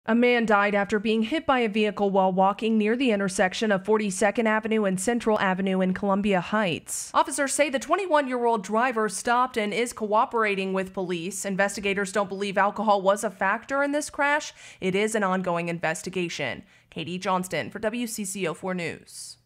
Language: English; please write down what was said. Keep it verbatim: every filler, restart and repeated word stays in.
A man died after being hit by a vehicle while walking near the intersection of forty-second Avenue and Central Avenue in Columbia Heights. Officers say the twenty-one-year-old driver stopped and is cooperating with police. Investigators don't believe alcohol was a factor in this crash. It is an ongoing investigation. Katie Johnston for W C C O four News.